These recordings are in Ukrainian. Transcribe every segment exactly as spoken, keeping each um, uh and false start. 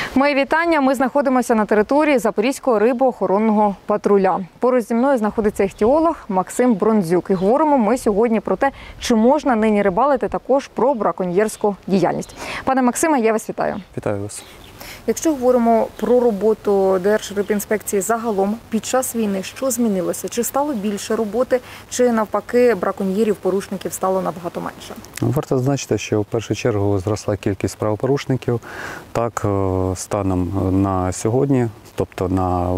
Мої вітання. Ми знаходимося на території Запорізького рибоохоронного патруля. Поруч зі мною знаходиться іхтіолог Максим Бронзюк. І говоримо ми сьогодні про те, чи можна нині рибалити, також про браконьєрську діяльність. Пане Максиме, я вас вітаю. Вітаю вас. Якщо говоримо про роботу Держрибінспекції загалом під час війни, що змінилося? Чи стало більше роботи, чи навпаки браконьєрів, порушників стало набагато менше? Варто зазначити, що в першу чергу зросла кількість правопорушників. Так, станом на сьогодні, тобто на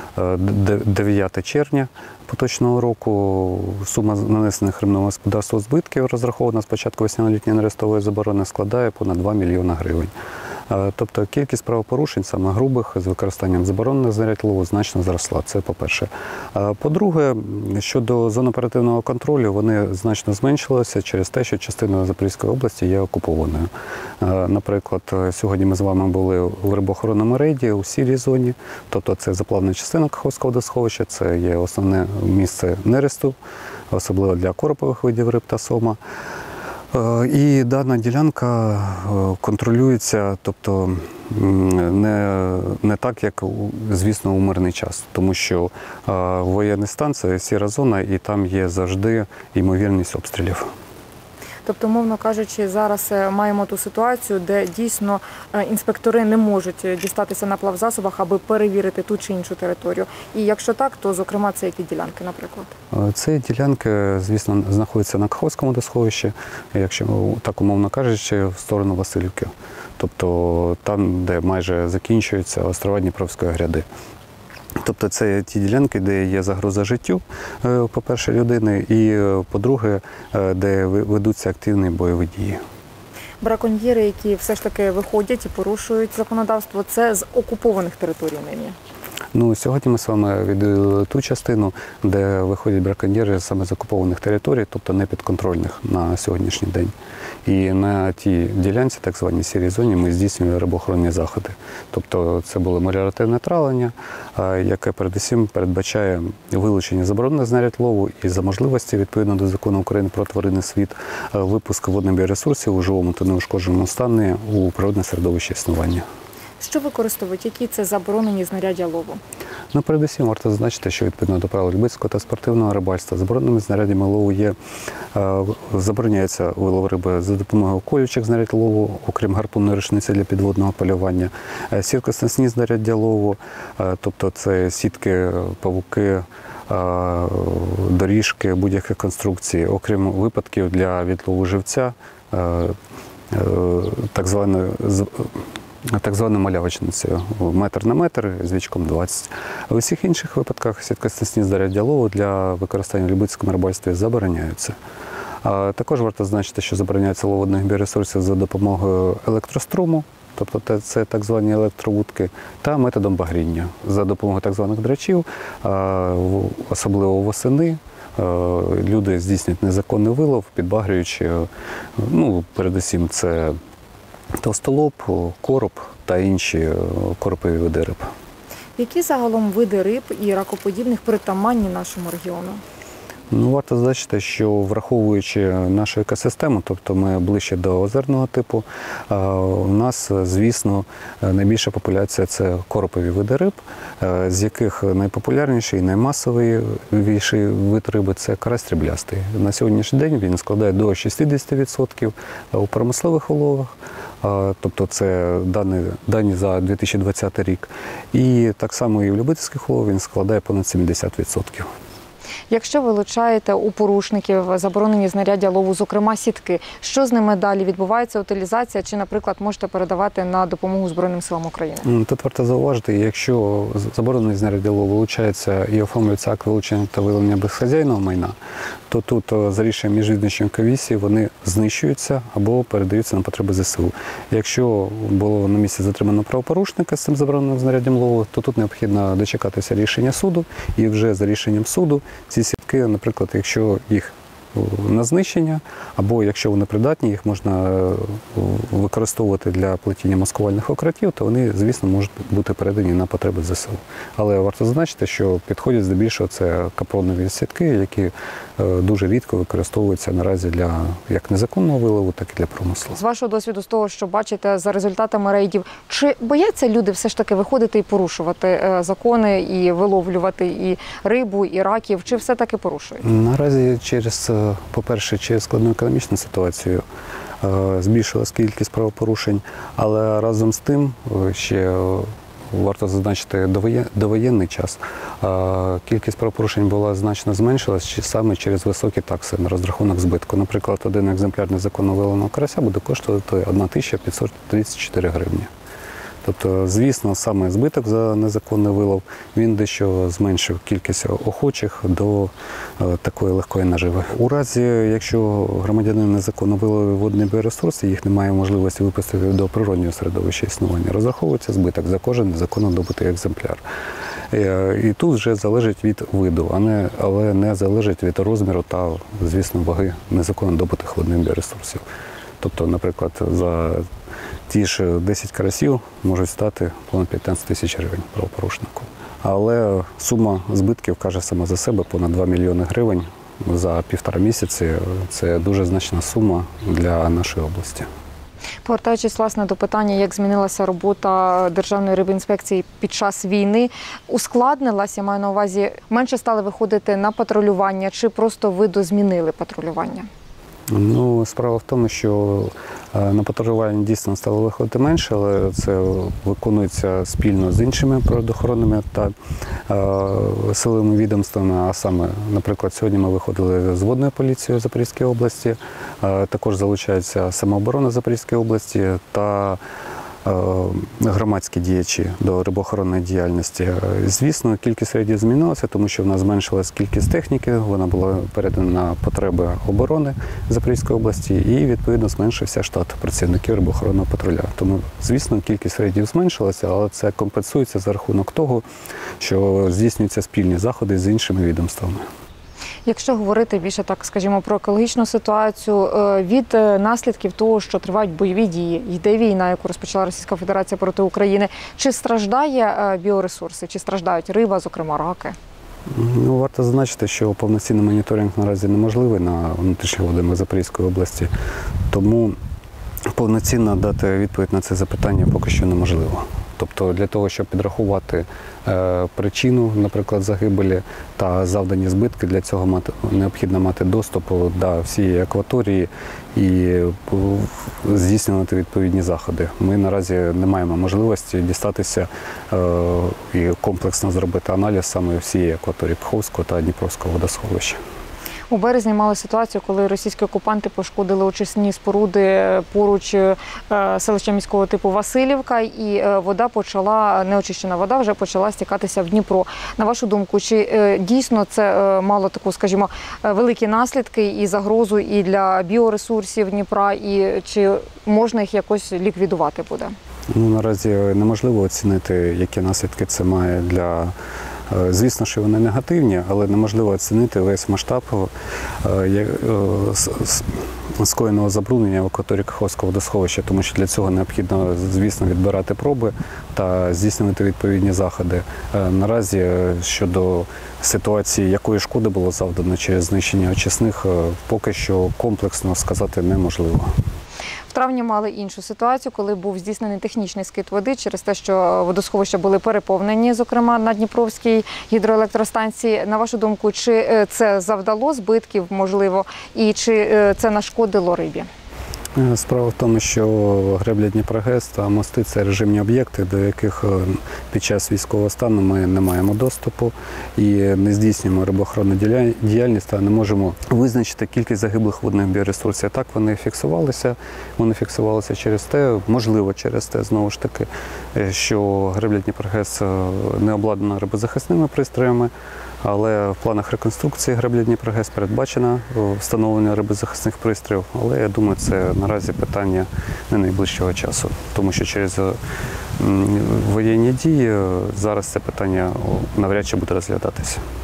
дев'яте червня поточного року, сума нанесених рибному господарству збитків, розрахована з початку весняно-літньої нерестової заборони, складає понад два мільйони гривень. Тобто кількість правопорушень, саме грубих, з використанням заборонених знарядь лову значно зросла. Це по-перше. По-друге, щодо зон оперативного контролю, вони значно зменшилися через те, що частина Запорізької області є окупованою. Наприклад, сьогодні ми з вами були у рибоохоронному рейді у сірій зоні, тобто це заплавна частина Каховського водосховища, це є основне місце нересту, особливо для коропових видів риб та сома. І дана ділянка контролюється, тобто не, не так, як, звісно, у мирний час. Тому що воєнний стан – це сіра зона, і там є завжди ймовірність обстрілів. Тобто, мовно кажучи, зараз маємо ту ситуацію, де дійсно інспектори не можуть дістатися на плавзасобах, аби перевірити ту чи іншу територію. І якщо так, то, зокрема, це які ділянки, наприклад? Ці ділянки, звісно, знаходяться на Каховському водосховищі, якщо так умовно кажучи, в сторону Василівки. Тобто там, де майже закінчуються острова Дніпровської гряди. Тобто це ті ділянки, де є загроза життю, по-перше, людини, і, по-друге, де ведуться активні бойові дії. Браконьєри, які все ж таки виходять і порушують законодавство, це з окупованих територій нині? Ну, сьогодні ми з вами відвідали ту частину, де виходять браконьєри саме з окупованих територій, тобто не підконтрольних на сьогоднішній день. І на тій ділянці, так званій сірій зоні, ми здійснюємо рибоохоронні заходи. Тобто це було меліоративне травлення, яке передусім передбачає вилучення заборонених знарядь лову і за можливості, відповідно до Закону України про тваринний світ, випуск водних біоресурсів у живому та неушкодженому стані у природне середовище існування. Що використовують? Які це заборонені знаряддя лову? Ну, передусім, варто зазначити, що відповідно до правил любительського та спортивного рибальства забороненими знаряддями лову є, е, забороняється вилов риби за допомогою колючих знарядь лову, окрім гарпунної рушниці для підводного полювання, е, сіткоснасні знаряддя лову, е, тобто це сітки, павуки, е, доріжки, будь-які конструкції, окрім випадків для відлову живця, е, е, так званої так званою малявочницею, метр на метр, з вічком двадцять. А у всіх інших випадках сіткоснасні знаряддя лову для використання в любительському рибальстві забороняються. А також варто зазначити, що забороняється лов водних біоресурсів за допомогою електроструму, тобто це так звані електровудки, та методом багріння. За допомогою так званих драчів, особливо восени, люди здійснюють незаконний вилов, підбагрюючи, ну, передусім це товстолоб, короб та інші коропові види риб. Які загалом види риб і ракоподібних притаманні нашому регіону? Ну, варто зазначити, що враховуючи нашу екосистему, тобто ми ближче до озерного типу, у нас, звісно, найбільша популяція – це коропові види риб, з яких найпопулярніший і наймасовіший вид риби – це карась сріблястий. На сьогоднішній день він складає до шістдесят відсотків у промислових уловах, тобто це дані, дані за дві тисячі двадцятий рік. І так само і в любительських уловах він складає понад сімдесят відсотків. Якщо вилучаєте у порушників заборонені знаряддя лову, зокрема сітки, що з ними далі? Відбувається утилізація чи, наприклад, можете передавати на допомогу Збройним силам України? Тут варто зауважити, якщо заборонені знаряддя лову вилучається і оформлюється акт вилучення та виявлення безхазяйного майна, то тут за рішенням міжвідомчої комісії вони знищуються або передаються на потреби зе се у. Якщо було на місці затримано правопорушника з цим забороненим знаряддям лову, то тут необхідно дочекатися рішення суду, і вже за рішенням суду ці сітки, наприклад, якщо їх на знищення, або якщо вони придатні, їх можна використовувати для плетіння маскувальних окропів, то вони, звісно, можуть бути передані на потреби ЗСУ. Але варто зазначити, що підходять здебільшого це капронові сітки, які дуже рідко використовуються наразі для як незаконного вилову, так і для промислу. З вашого досвіду, з того, що бачите за результатами рейдів, чи бояться люди все ж таки виходити і порушувати закони, і виловлювати і рибу, і раків, чи все-таки порушують? Наразі через, по-перше, через складну економічну ситуацію збільшилась кількість правопорушень, але разом з тим ще варто зазначити довоєнний час. Кількість правопорушень була значно зменшилась саме через високі такси на розрахунок збитку. Наприклад, один екземпляр незаконно виловленого карася буде коштувати одна тисяча п'ятсот тридцять чотири гривні. Тобто, звісно, саме збиток за незаконний вилов, він дещо зменшив кількість охочих до е, такої легкої наживи. У разі, якщо громадянин незаконно виловив водні біоресурси, їх немає можливості випустити до природнього середовища існування, розраховується збиток за кожен незаконно добутий екземпляр. Е, і тут вже залежить від виду, а не, але не залежить від розміру та, звісно, ваги незаконно добутих водних біоресурсів. Тобто, наприклад, за ті ж десять карасів можуть стати понад п'ятнадцять тисяч гривень правопорушнику. Але сума збитків каже сама за себе, понад два мільйони гривень за півтора місяці. Це дуже значна сума для нашої області. Повертаючись, власне, до питання, як змінилася робота Державної рибінспекції під час війни, ускладнилась, я маю на увазі, менше стали виходити на патрулювання, чи просто видозмінили патрулювання? Ну, справа в тому, що на патрулювання дійсно стало виходити менше, але це виконується спільно з іншими природоохоронними та е, силовими відомствами. А саме, наприклад, сьогодні ми виходили з водною поліцією Запорізької області, е, також залучається самооборона Запорізької області та громадські діячі до рибоохоронної діяльності. Звісно, кількість рейдів змінилася, тому що в нас зменшилась кількість техніки, вона була передана на потреби оборони Запорізької області і, відповідно, зменшився штат працівників рибоохоронного патруля. Тому, звісно, кількість рейдів зменшилася, але це компенсується за рахунок того, що здійснюються спільні заходи з іншими відомствами. Якщо говорити більше, так скажімо, про екологічну ситуацію, від наслідків того, що тривають бойові дії, йде війна, яку розпочала Російська Федерація проти України, чи страждає біоресурси, чи страждають риба, зокрема раки? Ну, варто зазначити, що повноцінний моніторинг наразі неможливий на внутрішніх водах Запорізької області, тому повноцінно дати відповідь на це запитання поки що неможливо. Тобто для того, щоб підрахувати е, причину, наприклад, загибелі та завдані збитки, для цього мати, необхідно мати доступ до всієї акваторії і е, здійснювати відповідні заходи. Ми наразі не маємо можливості дістатися е, і комплексно зробити аналіз саме всієї акваторії Каховського та Дніпровського водосховища. У березні мали ситуацію, коли російські окупанти пошкодили очисні споруди поруч селища міського типу Василівка, і вода почала, неочищена вода вже почала стікатися в Дніпро. На вашу думку, чи дійсно це мало таку, скажімо, великі наслідки і загрозу і для біоресурсів Дніпра, і чи можна їх якось ліквідувати буде? Ну, наразі неможливо оцінити, які наслідки це має для... Звісно, що вони негативні, але неможливо оцінити весь масштаб скоєного забруднення в акваторії Каховського водосховища, тому що для цього необхідно, звісно, відбирати проби та здійснювати відповідні заходи. Наразі щодо ситуації, якої шкоди було завдано через знищення очисних, поки що комплексно сказати неможливо. В травні мали іншу ситуацію, коли був здійснений технічний скид води через те, що водосховища були переповнені, зокрема на Дніпровській гідроелектростанції. На вашу думку, чи це завдало збитків, можливо, і чи це нашкодило рибі? Справа в тому, що гребля Дніпрогес та мости – це режимні об'єкти, до яких під час військового стану ми не маємо доступу і не здійснюємо рибоохоронну діяльність та не можемо визначити кількість загиблих водних біоресурсів. Так вони фіксувалися, вони фіксувалися через те, можливо через те, знову ж таки, що гребля Дніпрогес не обладнана рибозахисними пристроями, але в планах реконструкції греблі Дніпрогес передбачено встановлення рибозахисних пристроїв, але я думаю, це наразі питання не найближчого часу, тому що через воєнні дії зараз це питання навряд чи буде розглядатися.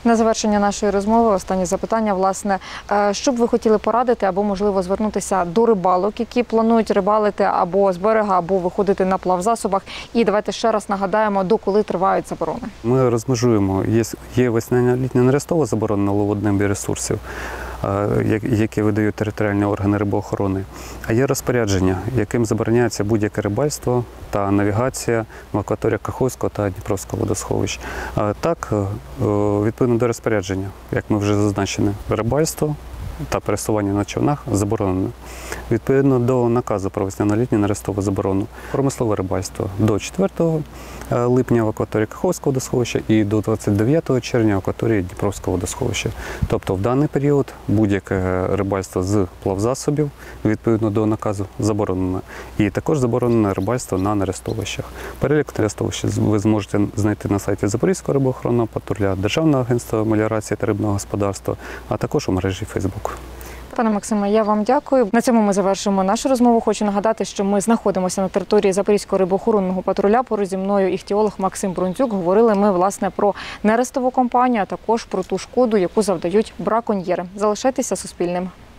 На завершення нашої розмови останнє запитання, власне, е, що б ви хотіли порадити або, можливо, звернутися до рибалок, які планують рибалити або з берега, або виходити на плавзасобах. І давайте ще раз нагадаємо, до коли тривають заборони. Ми розмежуємо, є, є весняно-літня нерестова заборона на лов одним ресурсів, які видають територіальні органи рибоохорони, а є розпорядження, яким забороняється будь-яке рибальство та навігація в акваторіях Каховського та Дніпровського водосховищ. Так, відповідно до розпорядження, як ми вже зазначили, рибальство та пересування на човнах заборонено. Відповідно до наказу про весняно-літню нерестову заборону, промислове рибальство до четвертого липня в акваторії Каховського водосховища і до двадцять дев'ятого червня в акваторії Дніпровського водосховища. Тобто в даний період будь-яке рибальство з плавзасобів, відповідно до наказу, заборонено. І також заборонено рибальство на нерестовищах. Перелік нерестовищ ви зможете знайти на сайті Запорізького рибоохоронного патруля, Державного агентства меліорації та рибного господарства, а також у мережі Facebook. Пане Максиме, я вам дякую. На цьому ми завершимо нашу розмову. Хочу нагадати, що ми знаходимося на території Запорізького рибоохоронного патруля. Поруч зі мною іхтіолог Максим Бронзюк. Говорили ми, власне, про нерестову компанію, а також про ту шкоду, яку завдають браконьєри. Залишайтеся Суспільним.